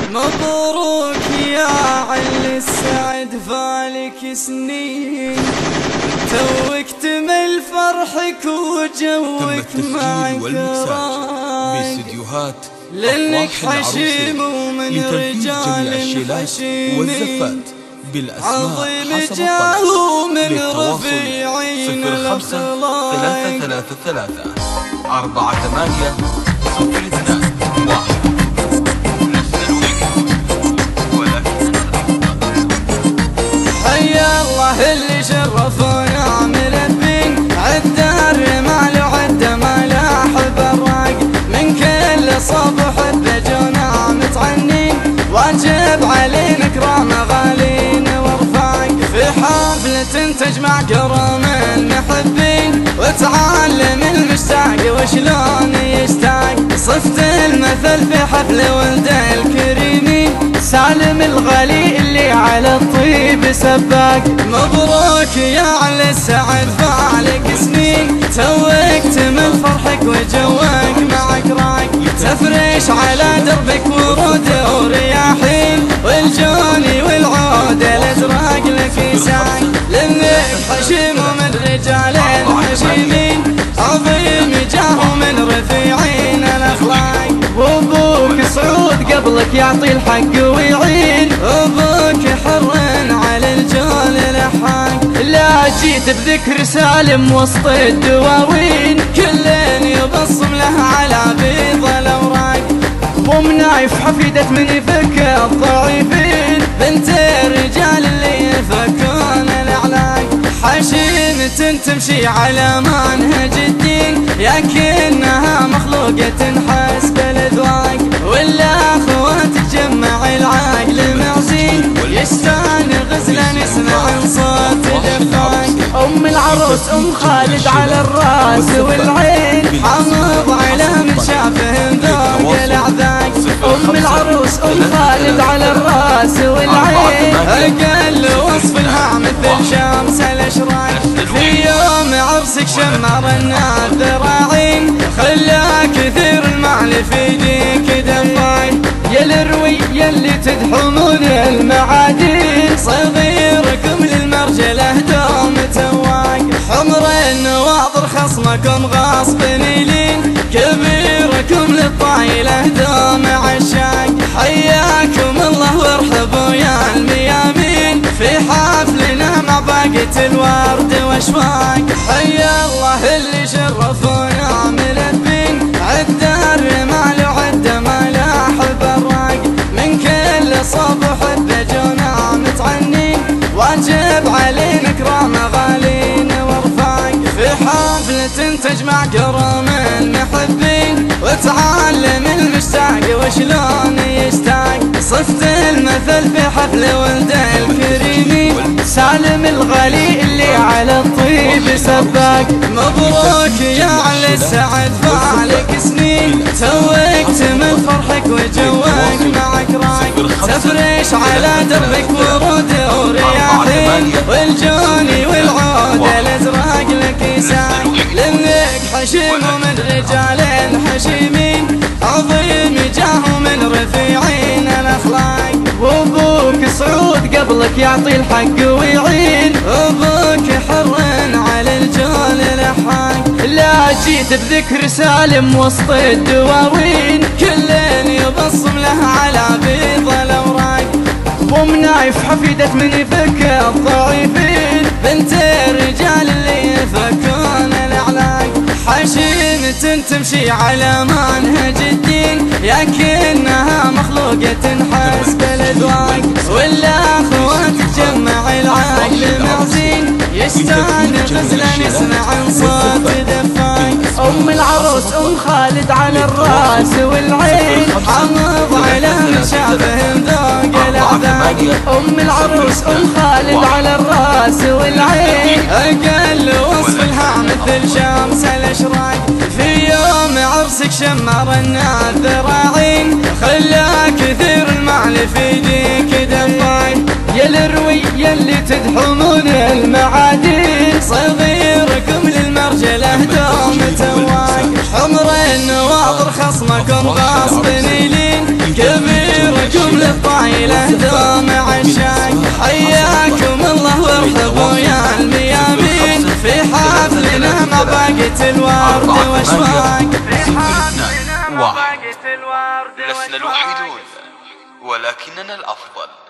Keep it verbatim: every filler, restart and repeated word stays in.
مبروك يا علي السعد فالك سنين، توك تمل فرحك وجوك معك باستديوهات لانك حشيم ومن رجال والزفات بالأسماء عظيم جاه من رفيعين الأخلاق. ثلاثة ثلاثة ثلاثة أربعة ثمانية صفر اثنان واحد. حيا الله اللي شرف ويعمل الدين، عد الرمال وعد ملاح براق، من كل صبح الدجونا متعنين، واجب علينا اكرام غالين ورفاق، في حفلة تجمع كرم المحبين، وتعلم المشتاق وشلون يشتاق، صفت المثل في حفل ولد الكريمين، سالم الغالي اللي على الطيب سباق. مبروك يا علي السعد فالك سنين، توك تمل فرحك وجوك معك راق، تفرش على دربك ورود ورياحين، والجوني والعود الازرق لك ساق، لانك حشيم من رجال حشيمين، عظيم جاه من رفيعين الاخلاق، وابوك سعود قبلك يعطي الحق ويعين، ابوك حر على الجول لحاق، لا جيت بذكر سالم وسط الدواوين، كل يبصم له على بيض الاوراق، ومنايف حفيدة من يفك الضعيفين، بنت الرجال اللي يفكون الاعلاق، حشيمة تمشي على منهج الدين، لكنها مخلوقة حسب الاذواق، والاخوات تجمع العقل معزين، يشتان غزلا نسمع صوت دفاق، ام العروس ام خالد على الراس والعين، حافظ على من شافهم ذوق الاعذاق، ام العروس ام خالد على الراس والعين، اقل وصف لها مثل شمس الاشراق، في يوم عرسك شمر الناس ذراعين، خلا كثير المال في يديك دفاق، يا الروي يلي تدحمون المعادين، صغيركم للمرجله دوم تواق، حمر النواظر خصمكم غصب نيلين، كبيركم للطايله دوم عشاق، حياكم الله وارحبوا يا الميامين، في حفلنا مع باقة الورد واشواق، حيا الله اللي شرف ويعمل الدين، عد الرمال وعد ملاح براق، من كل صبح الدجونا متعنين، واجب علينا اكرام غالين ورفاق، في حفلة تجمع كرم المحبين، وتعلم المشتاق وشلون يشتاق، صفت المثل في حفل ولد الكريمين، سالم الغالي اللي على الطيب سباق. مبروك يا علي السعد فالك سنين، توك تمل فرحك وجوك معك راق، تفرش على دربك ورود ورياحين، والجوني والعود الازرق لك ساق، لانك حشيم من رجال حشيمين، عظيم جاه من رفيعين الاخلاق، وابوك سعود قبلك يعطي الحق ويعين، ابوك حر على الجول لحاق، لا جيت بذكر سالم وسط الدواوين، كل يبصم له على بيض الاوراق، ومنايف حفيدة من يفك الضعيفين، بنت الرجال اللي يفكون الاعلاق، حشيمة تمشي على منهج الدين، لكنها مخلوقة حسب الاذواق، والاخوات تجمع العقل معزين، يشتان غزلا نسمع صوت دفاق، ام العروس ام خالد على الراس والعين، حافظ على من شافهم ذوق الاعذاق، ام العروس ام خالد على الراس والعين، اقل وصف لها مثل شمس الاشراق، في يوم عرسك شمر الناس ذراعين، خلا كثير المال في يديك دفاق، يا الروي يلي تدحمون المعادين، صغيركم للمرجله دوم تواق، حمر النواظر خصمكم غصب نيلين، كبيركم لكم للطايلة دوم عشاق، حياكم الله وارحبوا يا الميامين في حفلنا مع باقة الورد واشواق. واحد. لسنا الوحيدون ولكننا الأفضل.